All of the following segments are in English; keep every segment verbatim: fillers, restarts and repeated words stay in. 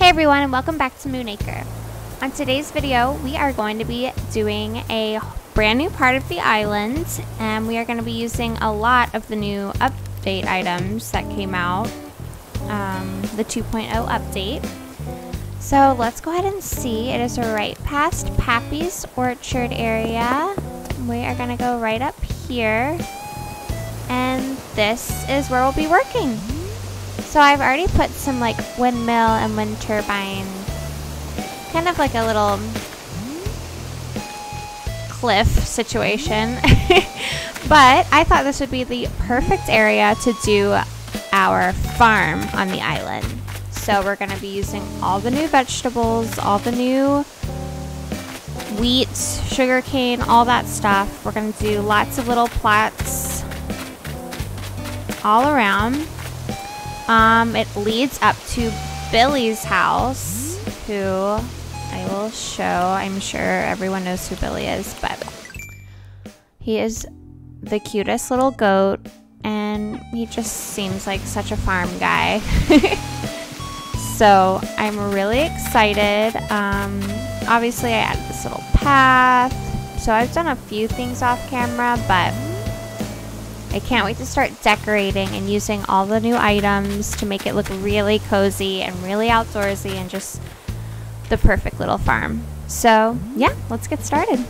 Hey everyone, and welcome back to Moonacre. On today's video, we are going to be doing a brand new part of the island, and we are going to be using a lot of the new update items that came out, um, the two point oh update. So let's go ahead and see. It is right past Pappy's Orchard area. We are going to go right up here, and this is where we'll be working. So I've already put some like windmill and wind turbine, kind of like a little cliff situation. But I thought this would be the perfect area to do our farm on the island. So we're going to be using all the new vegetables, all the new wheat, sugarcane, all that stuff. We're going to do lots of little plots all around. Um, it leads up to Billy's house, who I will show. I'm sure everyone knows who Billy is, but he is the cutest little goat, and he just seems like such a farm guy. So I'm really excited. Um, obviously I added this little path. So I've done a few things off camera, but I can't wait to start decorating and using all the new items to make it look really cozy and really outdoorsy and just the perfect little farm. So yeah, let's get started.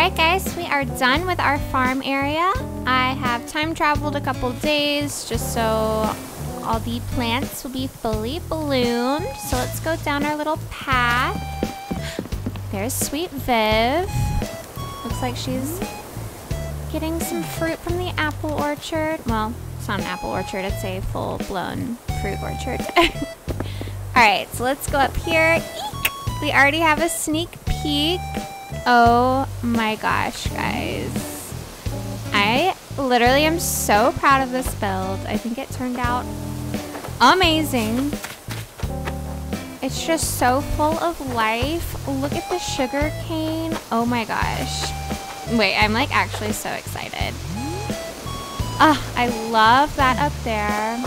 Alright guys, we are done with our farm area. I have time traveled a couple days just so all the plants will be fully bloomed. So let's go down our little path. There's Sweet Viv. Looks like she's getting some fruit from the apple orchard. Well, it's not an apple orchard, it's a full-blown fruit orchard. Alright, so let's go up here. Eek! We already have a sneak peek. Oh my gosh, guys. I literally am so proud of this build. I think it turned out amazing. It's just so full of life. Look at the sugar cane. Oh my gosh. Wait, I'm like actually so excited. Ah, I love that up there.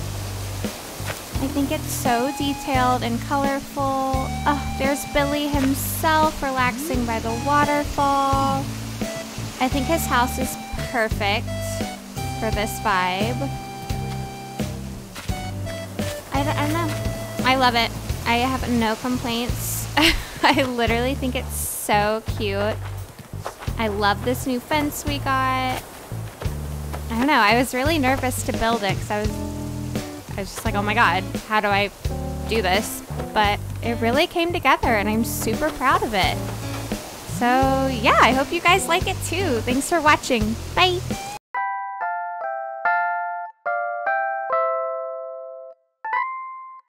I think it's so detailed and colorful. Oh, there's Billy himself relaxing by the waterfall. I think his house is perfect for this vibe. I don't, I don't know. I love it. I have no complaints. I literally think it's so cute. I love this new fence we got. I don't know. I was really nervous to build it because I was I was just like, oh my god, how do I do this? But it really came together and I'm super proud of it. So yeah, I hope you guys like it too. Thanks for watching. Bye!